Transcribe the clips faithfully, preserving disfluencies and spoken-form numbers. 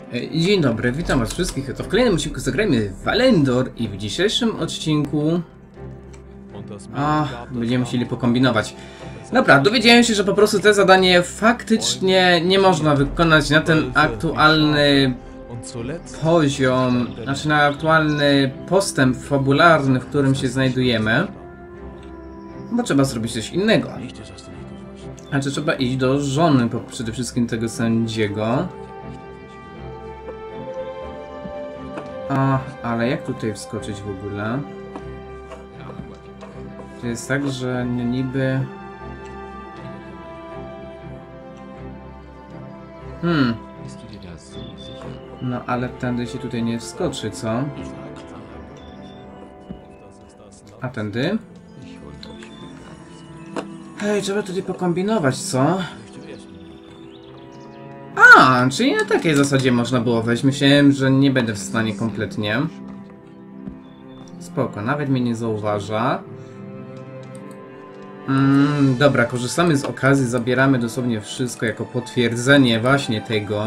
Dzień dobry, witam was wszystkich. To w kolejnym odcinku zagrajmy w Valendor i w dzisiejszym odcinku a, będziemy musieli pokombinować. Dobra, dowiedziałem się, że po prostu te zadanie faktycznie nie można wykonać na ten aktualny poziom, znaczy na aktualny postęp fabularny, w którym się znajdujemy, bo trzeba zrobić coś innego. Znaczy trzeba iść do żony, po przede wszystkim tego sędziego. A, ale jak tutaj wskoczyć w ogóle? To jest tak, że nie niby... Hmm. No ale tędy się tutaj nie wskoczy, co? A tędy? Hej, trzeba tutaj pokombinować, co? A, czyli na takiej zasadzie można było wejść. Myślałem, że nie będę w stanie kompletnie. Spoko, nawet mnie nie zauważa. Mm, dobra, korzystamy z okazji, zabieramy dosłownie wszystko jako potwierdzenie właśnie tego.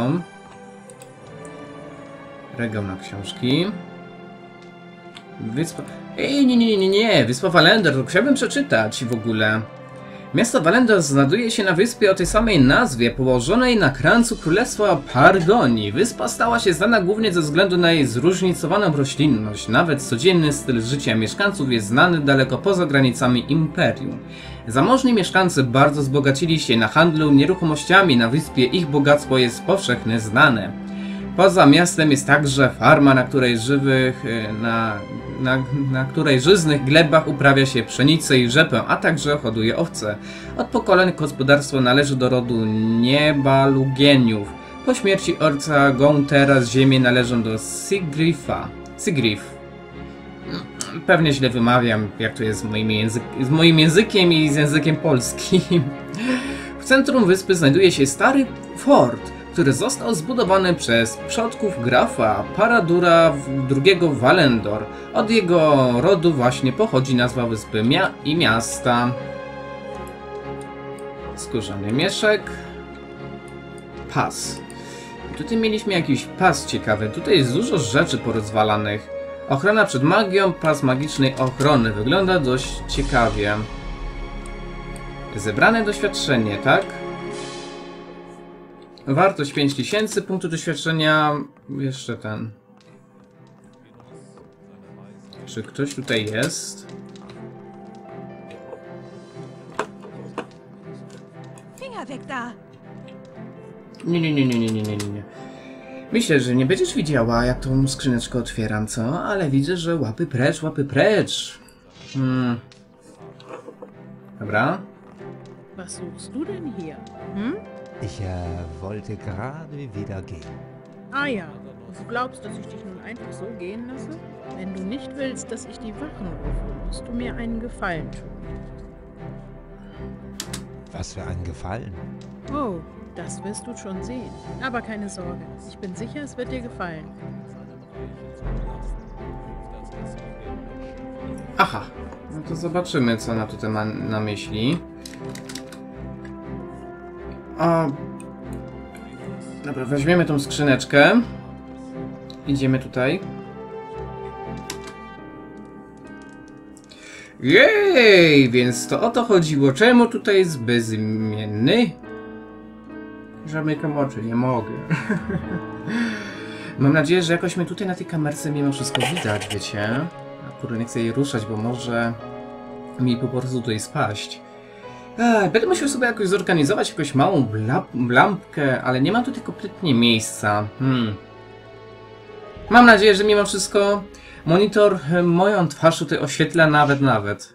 Regał na książki. Wyspa... Ej, nie, nie, nie, nie, Wyspa Valendor, to chciałbym przeczytać w ogóle. Miasto Valendor znajduje się na wyspie o tej samej nazwie, położonej na krańcu Królestwa Pargonii. Wyspa stała się znana głównie ze względu na jej zróżnicowaną roślinność. Nawet codzienny styl życia mieszkańców jest znany daleko poza granicami imperium. Zamożni mieszkańcy bardzo wzbogacili się na handlu nieruchomościami na wyspie, ich bogactwo jest powszechnie znane. Poza miastem jest także farma, na której żywych, na, na, na której żyznych glebach uprawia się pszenicę i rzepę, a także hoduje owce. Od pokoleń gospodarstwo należy do rodu Niebalugieniów. Po śmierci ojca Gauntera z ziemi należą do Sigrifa. Sigrif. Pewnie źle wymawiam, jak to jest z moim, język, z moim językiem i z językiem polskim. W centrum wyspy znajduje się stary fort, który został zbudowany przez przodków grafa Paradura drugiego Valendor. Od jego rodu właśnie pochodzi nazwa wyspy mia i miasta. Skórzany mieszek. Pas. I tutaj mieliśmy jakiś pas ciekawy. Tutaj jest dużo rzeczy porozwalanych. Ochrona przed magią, pas magicznej ochrony. Wygląda dość ciekawie. Zebrane doświadczenie, tak? Wartość pięć tysięcy, punktu doświadczenia, jeszcze ten. Czy ktoś tutaj jest? Nie, nie, nie, nie, nie, nie, nie, nie. Myślę, że nie będziesz widziała, jak tą skrzyneczkę otwieram, co? Ale widzę, że łapy precz, łapy precz. Hmm. Dobra. Was suchst du denn hier? Hm? Ich äh, wollte gerade wieder gehen. Ah ja, und du glaubst, dass ich dich nun einfach so gehen lasse? Wenn du nicht willst, dass ich die Wachen rufe, musst du mir einen Gefallen tun. Was für ein Gefallen. Oh, das wirst du schon sehen. Aber keine Sorge, ich bin sicher, es wird dir gefallen. Aha, no to zobaczymy, co ona tutaj ma na myśli. O... Dobra, weźmiemy tą skrzyneczkę. Idziemy tutaj. Jej, więc to o to chodziło. Czemu tutaj jest bezimienny? Zamykam oczy, nie mogę. Mam nadzieję, że jakoś mnie tutaj na tej kamerce mimo wszystko widać, wiecie? Kurde, nie chcę jej ruszać, bo może mi po prostu tutaj spaść. Ech, będę musiał sobie jakoś zorganizować jakąś małą lampkę, ale nie ma tutaj kompletnie miejsca. Hmm. Mam nadzieję, że mimo wszystko monitor moją twarz tutaj oświetla nawet, nawet.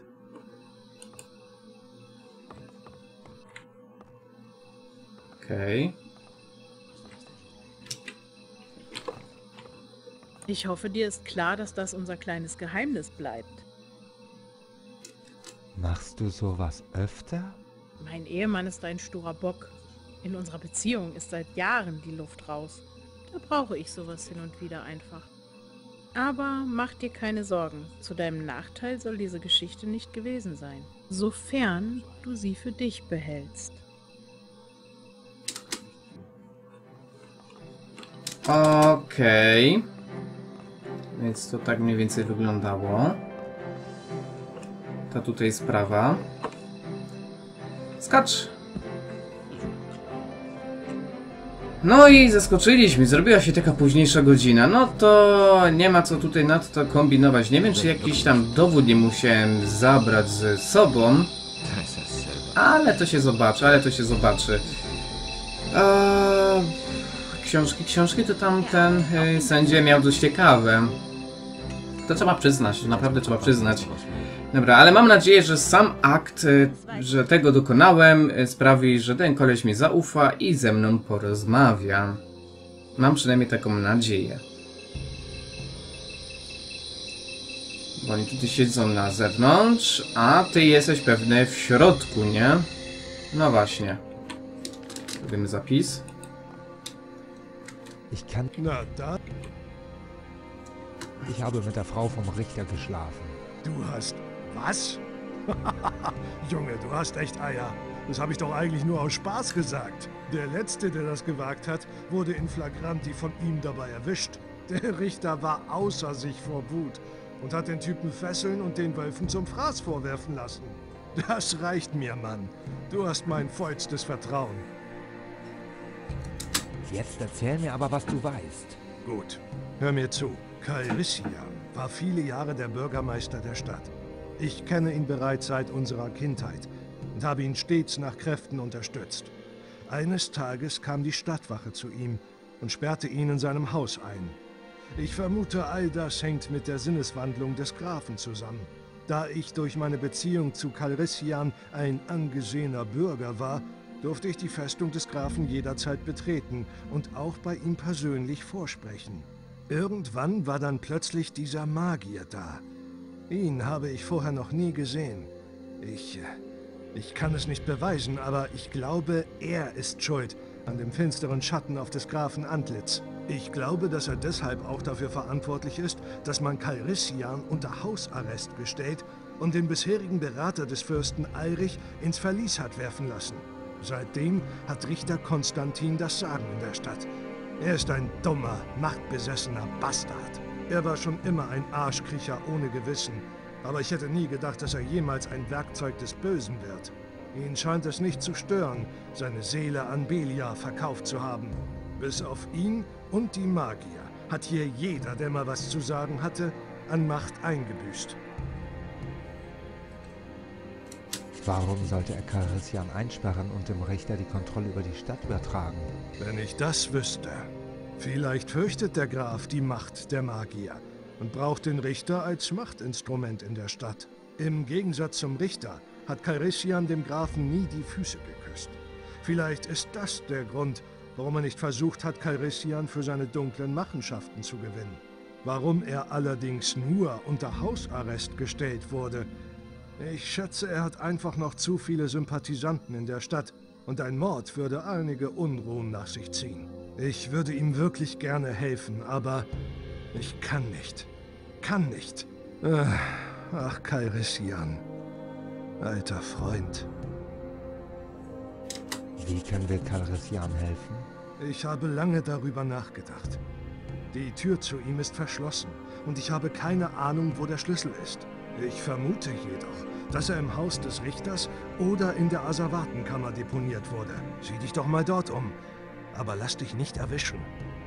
Okej. Okay. Ich hoffe, dir ist klar, dass das unser kleines Geheimnis bleibt. Machst du sowas öfter? Mein Ehemann ist ein sturer Bock. In unserer Beziehung ist seit Jahren die Luft raus. Da brauche ich sowas hin und wieder einfach. Aber mach dir keine Sorgen. Zu deinem Nachteil soll diese Geschichte nicht gewesen sein. Sofern du sie für dich behältst. Okej. Więc to tak mniej więcej wyglądało. Ta tutaj sprawa. Skacz! No i zaskoczyliśmy, zrobiła się taka późniejsza godzina. No to nie ma co tutaj nadto kombinować. Nie wiem, czy jakiś tam dowód nie musiałem zabrać ze sobą. Ale to się zobaczy, ale to się zobaczy. Eee, książki, książki to tam ten yy, sędzia miał dość ciekawe. To trzeba przyznać, to naprawdę trzeba przyznać. Dobra, ale mam nadzieję, że sam akt, że tego dokonałem, sprawi, że ten koleś mi zaufa i ze mną porozmawia. Mam przynajmniej taką nadzieję. Bo oni tutaj siedzą na zewnątrz, a ty jesteś pewnie w środku, nie? No właśnie. Robimy zapis. Ich kann... Na da, Ich habe mit der Frau vom Richter geschlafen. du hast... Was? Junge, du hast echt Eier. Das habe ich doch eigentlich nur aus Spaß gesagt. Der Letzte, der das gewagt hat, wurde in Flagranti von ihm dabei erwischt. Der Richter war außer sich vor Wut und hat den Typen fesseln und den Wölfen zum Fraß vorwerfen lassen. Das reicht mir, Mann. Du hast mein vollstes Vertrauen. Jetzt erzähl mir aber, was du weißt. Gut, hör mir zu. Calrissian war viele Jahre der Bürgermeister der Stadt. Ich kenne ihn bereits seit unserer Kindheit und habe ihn stets nach Kräften unterstützt. Eines Tages kam die Stadtwache zu ihm und sperrte ihn in seinem Haus ein. Ich vermute, all das hängt mit der Sinneswandlung des Grafen zusammen. Da ich durch meine Beziehung zu Calrissian ein angesehener Bürger war, durfte ich die Festung des Grafen jederzeit betreten und auch bei ihm persönlich vorsprechen. Irgendwann war dann plötzlich dieser Magier da. Ihn habe ich vorher noch nie gesehen. Ich... Ich kann es nicht beweisen, aber ich glaube, er ist schuld an dem finsteren Schatten auf des Grafen Antlitz. Ich glaube, dass er deshalb auch dafür verantwortlich ist, dass man Calrissian unter Hausarrest gestellt und den bisherigen Berater des Fürsten Alrich ins Verlies hat werfen lassen. Seitdem hat Richter Konstantin das Sagen in der Stadt. Er ist ein dummer, machtbesessener Bastard. Er war schon immer ein Arschkriecher ohne Gewissen, aber ich hätte nie gedacht, dass er jemals ein Werkzeug des Bösen wird. Ihn scheint es nicht zu stören, seine Seele an Belia verkauft zu haben. Bis auf ihn und die Magier hat hier jeder, der mal was zu sagen hatte, an Macht eingebüßt. Warum sollte er Calrissian einsperren und dem Richter die Kontrolle über die Stadt übertragen? Wenn ich das wüsste. Vielleicht fürchtet der Graf die Macht der Magier und braucht den Richter als Machtinstrument in der Stadt. Im Gegensatz zum Richter hat Calrissian dem Grafen nie die Füße geküsst. Vielleicht ist das der Grund, warum er nicht versucht hat, Calrissian für seine dunklen Machenschaften zu gewinnen. Warum er allerdings nur unter Hausarrest gestellt wurde. Ich schätze, er hat einfach noch zu viele Sympathisanten in der Stadt und ein Mord würde einige Unruhen nach sich ziehen. Ich würde ihm wirklich gerne helfen, aber ich kann nicht. Kann nicht. Ach, Calrissian. Alter Freund. Wie können wir Calrissian helfen? Ich habe lange darüber nachgedacht. Die Tür zu ihm ist verschlossen und ich habe keine Ahnung, wo der Schlüssel ist. Ich vermute jedoch, dass er im Haus des Richters oder in der Asservatenkammer deponiert wurde. Sieh dich doch mal dort um. Aber lass dich nicht erwischen.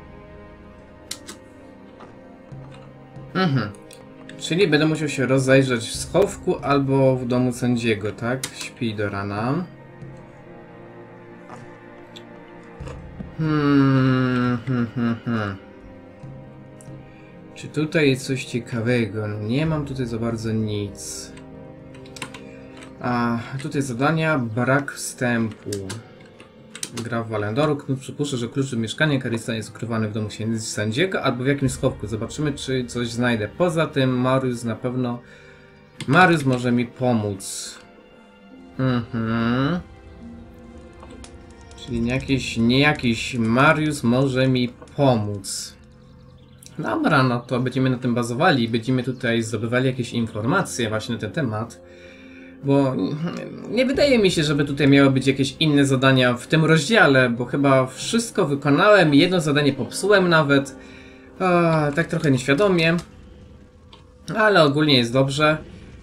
Mhm. Czyli będę musiał się rozejrzeć w schowku albo w domu sędziego, tak? Śpi do rana. Hmm, hmm, hmm, hmm. Czy tutaj jest coś ciekawego? No nie mam tutaj za bardzo nic. A tutaj zadania, brak wstępu. Gra w Valendoru. Knut przypuszcza, że klucz do mieszkania Calrissian jest ukrywany w domu sędziego albo w jakimś schowku. Zobaczymy, czy coś znajdę. Poza tym Marius na pewno... Marius może mi pomóc. Mhm. Czyli nie jakiś, nie jakiś Marius może mi pomóc. Dobra, no to będziemy na tym bazowali. Będziemy tutaj zdobywali jakieś informacje właśnie na ten temat. Bo nie wydaje mi się, żeby tutaj miały być jakieś inne zadania w tym rozdziale, bo chyba wszystko wykonałem, jedno zadanie popsułem nawet. A, tak trochę nieświadomie. Ale ogólnie jest dobrze.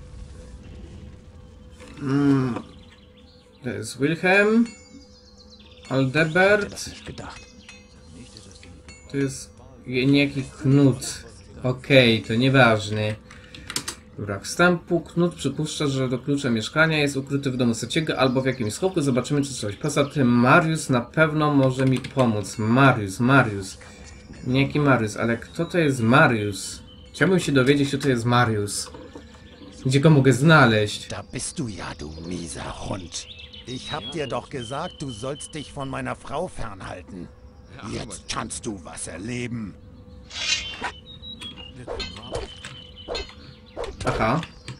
Mm. To jest Wilhelm. Aldebert. To jest niejaki Knut. Okej, okay, to nieważny. Brak wstępu. Knut przypuszcza, że do klucza mieszkania jest ukryty w domu Seciego albo w jakimś schowku. Zobaczymy, czy coś. Poza tym Mariusz na pewno może mi pomóc. Mariusz, Mariusz. Niejaki Mariusz, ale kto to jest Mariusz? Chciałbym się dowiedzieć, kto to jest Mariusz. Gdzie go mogę znaleźć? Da bist du ja, du mieser Hund. Ich hab dir doch gesagt, du sollst dich von meiner Frau fernhalten. Jetzt kannst du was erleben. Aha.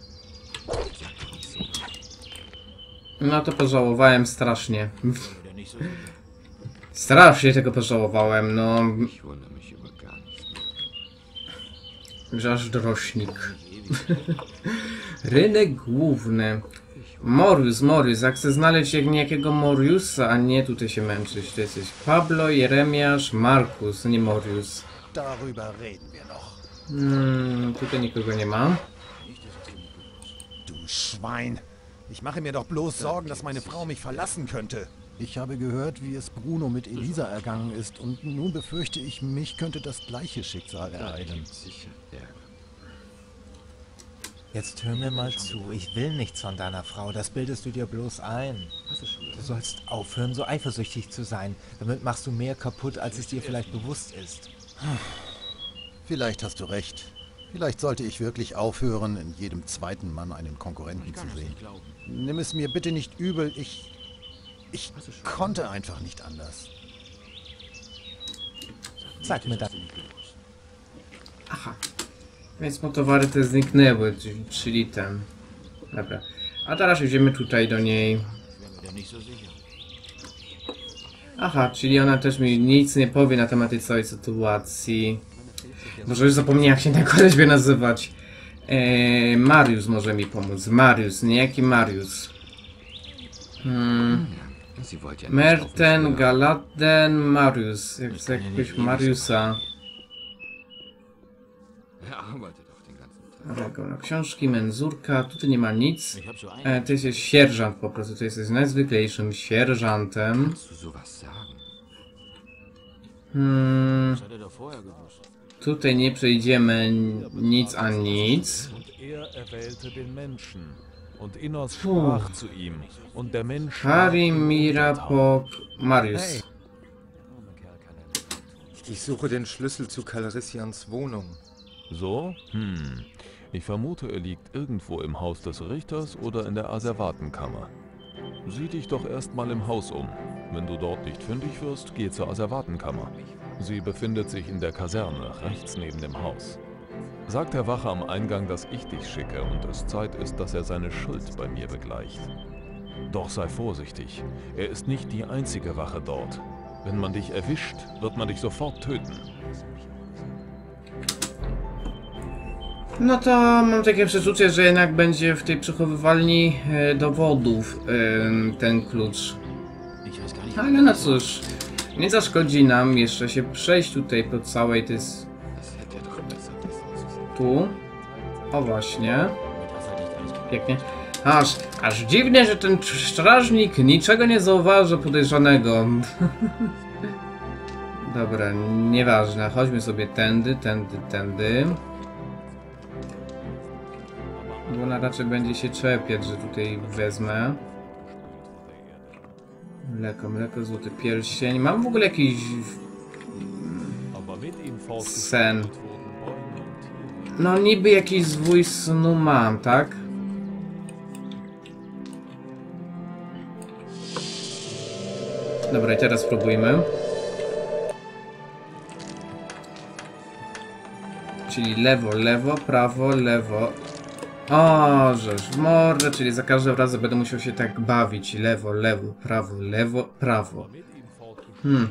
No to pożałowałem strasznie. Strasznie tego pożałowałem, no. Że aż dorośnik. Rynek główny. Morius, Morius. Jak chcę znaleźć jak niejakiego Moriusa, a nie tutaj się męczyć. To jesteś Pablo, Jeremiasz, Markus, nie Morius. Darüber reden wir noch. Hmm, tutaj nikogo nie ma. Du Schwein. Ich mache mir doch bloß Sorgen, dass meine Frau mich verlassen könnte. Ich habe gehört, wie es Bruno mit Elisa ergangen ist, und nun befürchte ich, mich könnte das gleiche Schicksal ereilen. Jetzt hör mir mal zu, ich will nichts von deiner Frau, das bildest du dir bloß ein. Du sollst aufhören, so eifersüchtig zu sein. Damit machst du mehr kaputt, als es dir vielleicht bewusst ist. Vielleicht hast du recht. Vielleicht sollte ich wirklich aufhören, in jedem zweiten Mann einen Konkurrenten zu sehen. Nimm es mir bitte nicht übel, ich... Ich konnte einfach nicht anders. Sag mir das. Aha. Więc motowary te zniknęły, czyli, czyli ten. Dobra. A teraz idziemy tutaj do niej. Aha, czyli ona też mi nic nie powie na temat tej całej sytuacji. Może już zapomniałem, jak się ten koleś by nazywać. Eee, Mariusz może mi pomóc. Mariusz, niejaki Mariusz. Hmm. Merten, Galaden, Mariusz. Jak z jakiegoś Mariusza. No, książki, menzurka, tutaj nie ma nic. E, to jest sierżant po prostu, to jest najzwyklejszym sierżantem. Hmm. Tutaj nie przejdziemy nic a nic. Harim, Mirapok, Mariusz. Ich suche den Schlüssel zu Calrissians Wohnung. So? Hm. Ich vermute, er liegt irgendwo im Haus des Richters oder in der Asservatenkammer. Sieh dich doch erstmal im Haus um. Wenn du dort nicht fündig wirst, geh zur Asservatenkammer. Sie befindet sich in der Kaserne, rechts neben dem Haus. Sag der Wache am Eingang, dass ich dich schicke und es Zeit ist, dass er seine Schuld bei mir begleicht. Doch sei vorsichtig, er ist nicht die einzige Wache dort. Wenn man dich erwischt, wird man dich sofort töten. No to mam takie przeczucie, że jednak będzie w tej przechowywalni e, dowodów e, ten klucz. Ale no cóż, nie zaszkodzi nam jeszcze się przejść tutaj po całej tej... Tu. O właśnie. Pięknie. Aż, aż dziwnie, że ten strażnik niczego nie zauważy podejrzanego. Dobra, nieważne. Chodźmy sobie tędy, tędy, tędy. Bo ona raczej będzie się czepiać, że tutaj wezmę. Mleko, mleko, złoty pierścień. Mam w ogóle jakiś... sen. No niby jakiś zwój snu mam, tak? Dobra, i teraz spróbujmy. Czyli lewo, lewo, prawo, lewo. O, żeż w mordę, czyli za każdym razem będę musiał się tak bawić. Lewo, lewo, prawo, lewo, prawo. Hmm.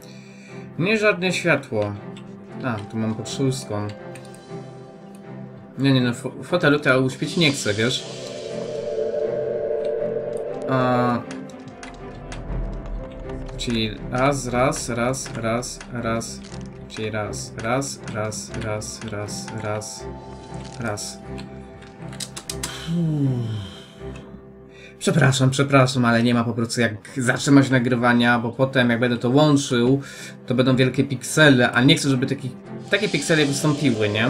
Nie żadne światło. A, tu mam pod szóstką. Nie, nie, no w fotelu to ja uśpić nie chcę, wiesz? A... Czyli raz, raz, raz, raz, raz. Czyli raz, raz, raz, raz, raz, raz, raz. Uff. Przepraszam, przepraszam, ale nie ma po prostu jak zatrzymać nagrywania, bo potem jak będę to łączył, to będą wielkie piksele, a nie chcę, żeby taki, takie piksele wystąpiły, nie?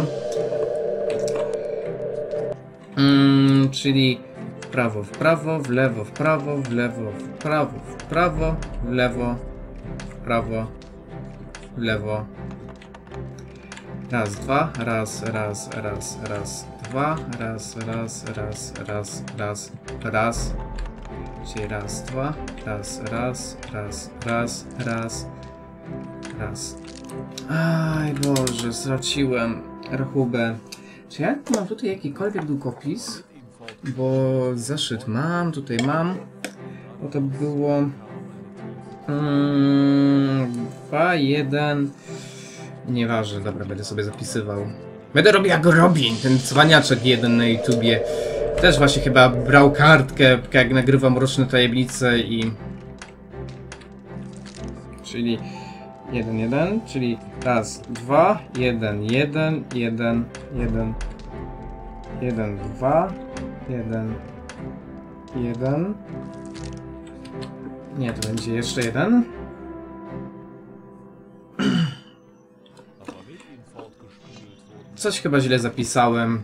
Mm, czyli w prawo, w prawo, w lewo, w prawo, w lewo, w prawo, w prawo, w lewo, w prawo, w lewo. Raz, dwa, raz, raz, raz, raz, dwa, raz, raz, raz, raz, raz, raz. Czyli raz, dwa, raz, raz, raz, raz, raz, raz. Aj Boże, straciłem rachubę. Czy ja mam tutaj jakikolwiek długopis? Bo zeszyt mam, tutaj mam. Bo to było... Mm, dwa, jeden... Nieważne, dobra, będę sobie zapisywał. Będę robił jak Robin, ten cwaniaczek jeden na YouTubie. Też właśnie chyba brał kartkę, jak nagrywam Mroczne Tajemnice i... Czyli... jeden, jeden, czyli raz, dwa, jeden, jeden, jeden, jeden, jeden, dwa, jeden, jeden. Nie, to będzie jeszcze jeden. Coś chyba źle zapisałem.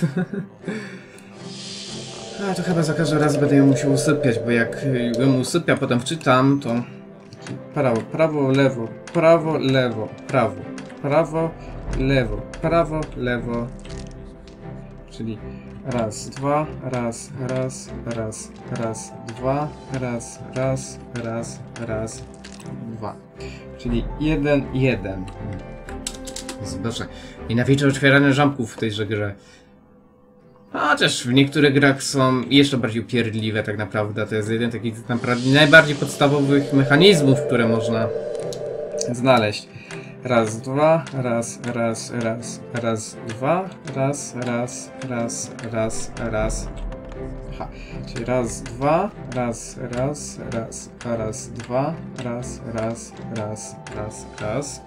A to chyba za każdym razem będę ją musiał usypiać, bo jak ją usypia, potem wczytam, to prawo, prawo, lewo, prawo, lewo, prawo, prawo, lewo, prawo, lewo. Czyli raz, dwa, raz, raz, raz, raz, dwa, raz, raz, raz, raz, dwa. Czyli jeden, jeden. Zobaczę. Nienawidzę otwierania zamków w tejże grze. Chociaż w niektórych grach są jeszcze bardziej upierdliwe tak naprawdę. To jest jeden taki naprawdę najbardziej podstawowych mechanizmów, które można znaleźć. Raz, dwa, raz, raz, raz, raz, dwa, raz, raz, raz, raz, raz. Aha, czyli raz, dwa, raz, raz, raz, raz, dwa, raz, raz, raz, raz, raz.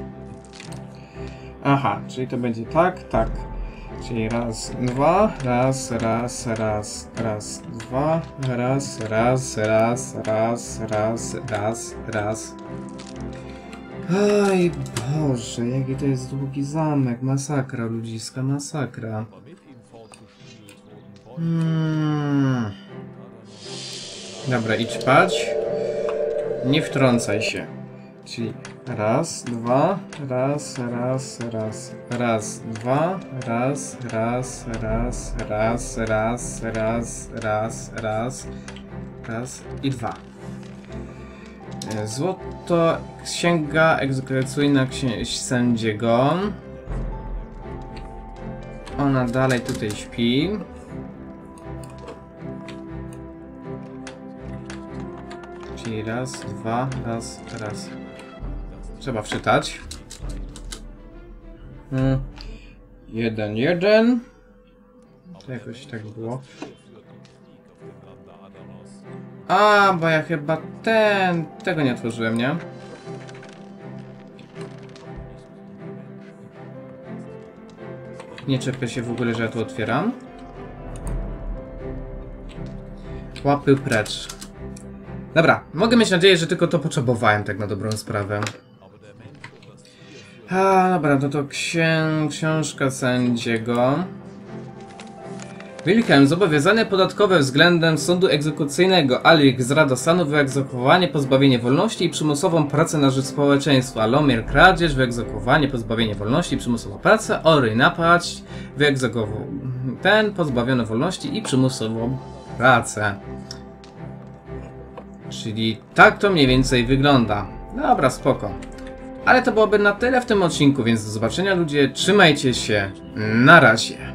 Aha, czyli to będzie tak, tak. Czyli raz, dwa, raz, raz, raz, raz, dwa, raz, raz, raz, raz, raz, raz, raz. Aj Boże, jaki to jest długi zamek, masakra ludziska, masakra. Hmm. Dobra, idź spać. Nie wtrącaj się. Czyli raz, dwa, raz, raz, raz, raz, dwa, raz, raz, raz, raz, raz, raz, raz, raz, raz i dwa. Złoto, księga egzekucyjna księ sędziego. Ona dalej tutaj śpi. Czyli raz, dwa, raz, raz. Trzeba wczytać. Hmm. Jeden, jeden. To jakoś tak było. A, bo ja chyba ten... Tego nie otworzyłem, nie? Nie czepię się w ogóle, że ja to otwieram. Łapy precz. Dobra, mogę mieć nadzieję, że tylko to potrzebowałem, tak na dobrą sprawę. A, dobra, no to księ... książka sędziego. Wilhelm, zobowiązanie podatkowe względem sądu egzekucyjnego. Alrik zrada stanu, wyegzekwowanie, pozbawienie wolności i przymusową pracę na rzecz społeczeństwa. Lomir, kradzież, wyegzekwowanie, pozbawienie wolności i przymusową pracę. Ory, napaść, wyegzekwował ten, pozbawiony wolności i przymusową pracę. Czyli tak to mniej więcej wygląda. Dobra, spoko. Ale to byłoby na tyle w tym odcinku, więc do zobaczenia ludzie, trzymajcie się, na razie.